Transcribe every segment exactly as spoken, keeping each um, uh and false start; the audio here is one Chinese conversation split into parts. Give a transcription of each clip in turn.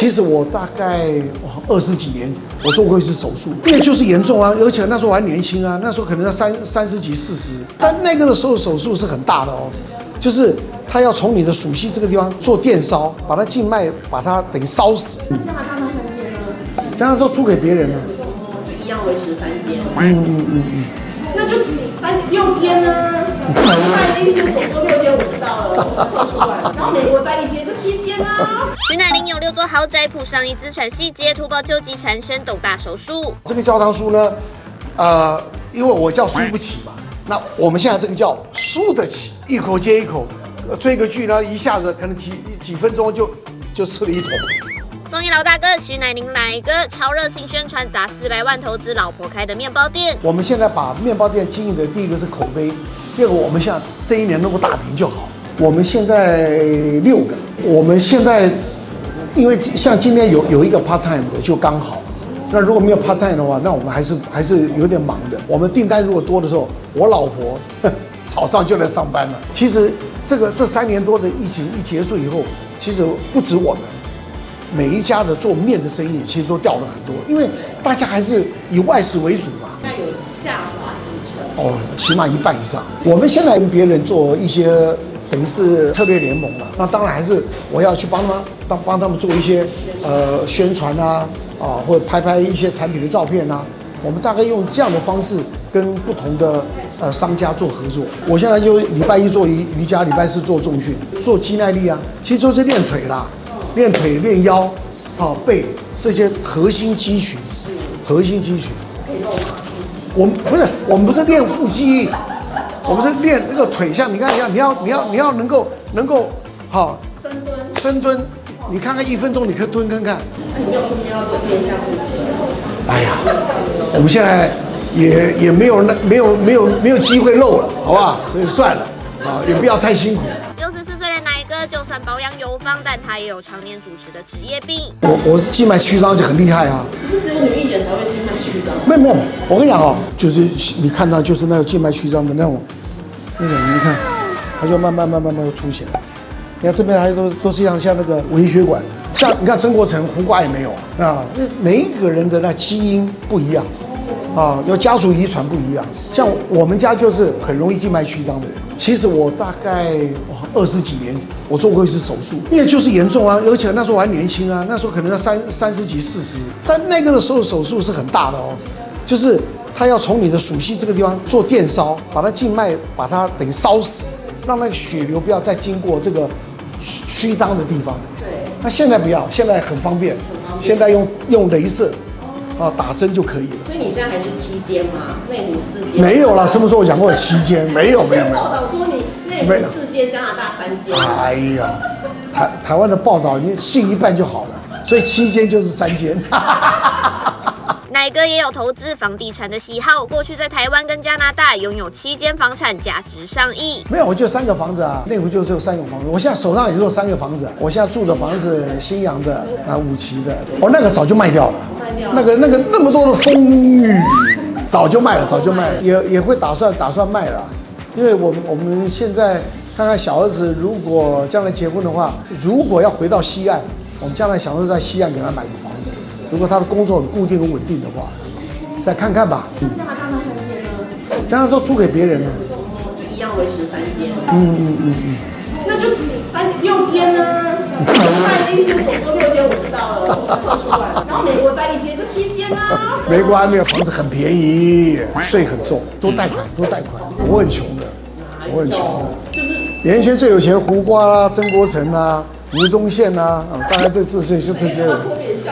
其实我大概哇二十几年，我做过一次手术，因为就是严重啊，而且那时候我还年轻啊，那时候可能要三三十几、四十，但那个的时候手术是很大的哦，就是他要从你的属膝这个地方做电烧，把它静脉把它等于烧死。 那加拿大那三间呢？ 加拿大都租给别人了， 就一样维持三间。 嗯嗯嗯嗯。 那就三六间呢？那一间总共六间，我知道了，算出来。然后美国再一间就七间啊。 徐乃麟有六座豪宅铺上一资产细节，突爆救急缠身斗大手术。 这个教堂书呢，呃，因为我叫输不起嘛，那我们现在这个叫输得起，一口接一口，追个剧呢，一下子可能几几分钟就就吃了一桶。 综艺老大哥徐乃麟乃哥超热情宣传，砸四百万投资老婆开的面包店。 我们现在把面包店经营的第一个是口碑，第二个我们像这一年能够打平就好。我们现在六个，我们现在因为像今天有有一个 part time 的就刚好，那如果没有 part time 的话，那我们还是还是有点忙的。我们订单如果多的时候，我老婆呵早上就来上班了。其实这个这三年多的疫情一结束以后，其实不止我们。每一家的做面的生意其实都掉了很多，因为大家还是以外食为主嘛。 那有下滑几成？ 哦，起码一半以上。我们现在跟别人做一些等于是策略联盟嘛，那当然还是我要去帮他们帮帮他们做一些呃宣传啊啊，或者拍拍一些产品的照片啊。我们大概用这样的方式跟不同的呃商家做合作。我现在就礼拜一做瑜瑜伽，礼拜四做重训，做肌耐力啊，其实就是练腿啦。练腿、练腰、啊背这些核心肌群，核心肌群。我们不是，我们不是练腹肌，我们是练那个腿，像你看一下，你要你要你要能够能够好深蹲， 深蹲，你看看一分钟，你可以蹲看看。 那你没有顺便要练一下腹肌？ 哎呀，我们现在也也没有那没有没有没有机会露了，好不好？所以算了啊，也不要太辛苦。 六十四岁的乃哥就算保养有方，但他也有常年主持的职业病。 我我静脉曲张就很厉害啊。 不是只有女艺人才会静脉曲张？ 没有没有，我跟你讲哦，就是你看到就是那个静脉曲张的那种，那种你看，它就慢慢慢慢慢慢凸显。你看这边还都都是像像那个微血管，像你看曾国成胡瓜也没有啊啊，那每一个人的那基因不一样啊，有家族遗传不一样。像我们家就是很容易静脉曲张的人。其实我大概哇二十几年，我做过一次手术，因为就是严重啊，而且那时候我还年轻啊，那时候可能要三三十几、四十，但那个的时候手术是很大的哦，就是他要从你的属膝这个地方做电烧，把它静脉把它等于烧死，让那个血流不要再经过这个曲张的地方。 对。 那现在不要，现在很方便，现在用用雷射。啊，打针就可以了。 所以你现在还是七间吗？内湖四间？ 没有啦，什么时候我讲过七间？没有，没有，没有。 报道说你内湖四间，加拿大三间。 哎呀，台台湾的报道你信一半就好了，所以七间就是三间。 乃哥也有投资房地产的喜好，过去在台湾跟加拿大拥有七间房产，价值上亿。 没有，我就三个房子啊，内湖就是有三个房子。我现在手上也是有三个房子、啊，我现在住的房子，新阳的啊，五期的，哦，那个早就卖掉了。那个那个那么多的风雨，早就卖了，早就卖了，也也会打算打算卖了，因为我们我们现在看看小儿子，如果将来结婚的话，如果要回到西岸，我们将来想说在西岸给他买个房子，如果他的工作很固定很稳定的话，再看看吧。 那加拿大那三间呢？ 加拿大都租给别人了， 就一样维持三间。 嗯嗯嗯嗯。 那就三六间呢？那一间总共六间，我知道了，算出来。然后美国再一间就七间啊。 美国还没有房子很便宜，税很重，都贷款，都贷款。我很穷的，我很穷的。 就是演艺圈最有钱，胡瓜啦、曾国成啊、吴宗宪啊，啊，大概这这这就这些人。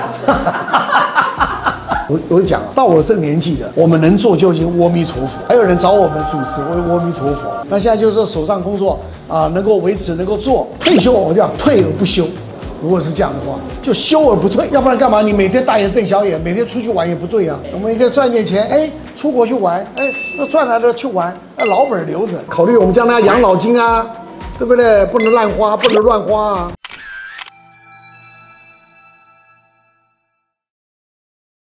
我我讲，到我这个年纪的，我们能做就已经阿弥陀佛。还有人找我们主持，我阿弥陀佛。那现在就是说手上工作啊，能够维持，能够做。退休我就讲退而不休。如果是这样的话，就休而不退，要不然干嘛？你每天大眼瞪小眼，每天出去玩也不对啊。我们应该赚点钱，哎，出国去玩，哎，那赚来的去玩，那老本留着，考虑我们将来养老金啊，对不对？不能乱花，不能乱花啊。